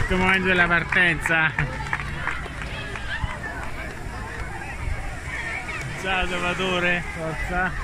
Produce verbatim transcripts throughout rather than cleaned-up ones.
Ecco il momento della partenza. Ciao Salvatore, forza.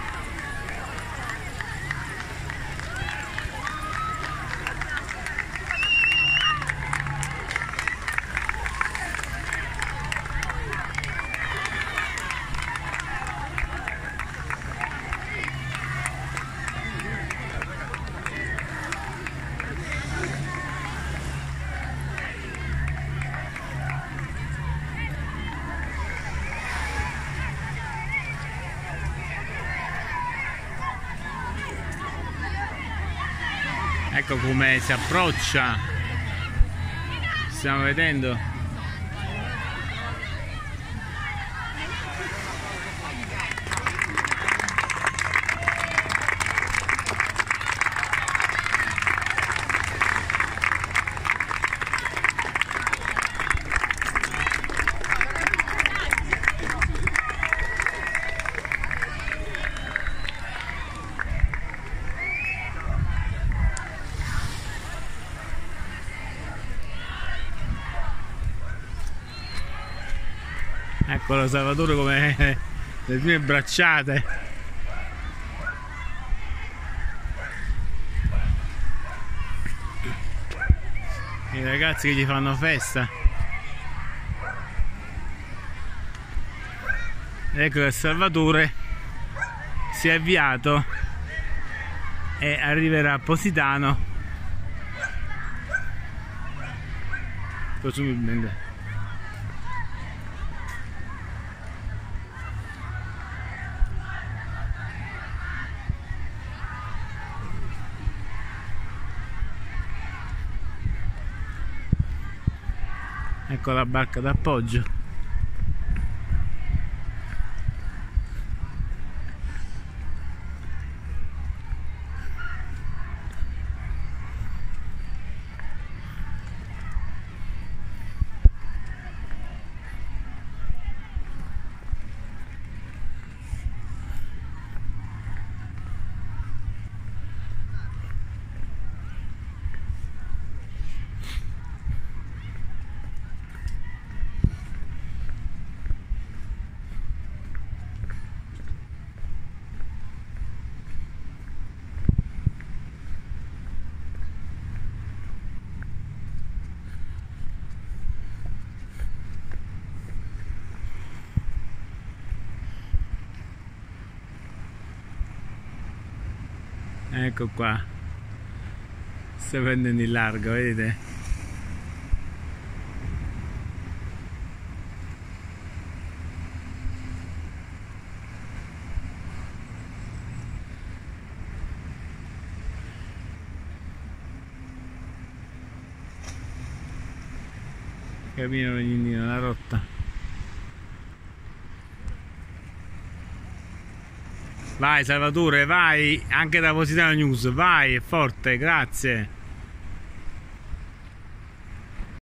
Ecco come si approccia, stiamo vedendo. Eccolo Salvatore come le prime bracciate. I ragazzi che gli fanno festa. Ecco che Salvatore si è avviato e arriverà a Positano presumibilmente. Ecco la barca d'appoggio. Ecco qua, sta prendendo il largo, vedete? Camminano nella rotta. Vai Salvatore, vai, anche da Positano News, vai, è forte, grazie.